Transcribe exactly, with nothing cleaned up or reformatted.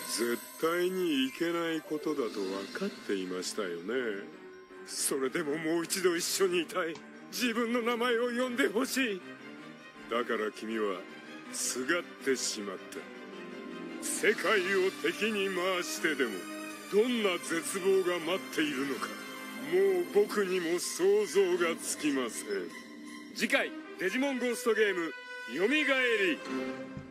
絶対にいけないことだと分かっていましたよね。それでももう一度一緒にいたい。自分の名前を呼んでほしい。だから君はすがってしまった。世界を敵に回してでもどんな絶望が待っているのか、もう僕にも想像がつきません。次回デジモンゴーストゲームよみがえり。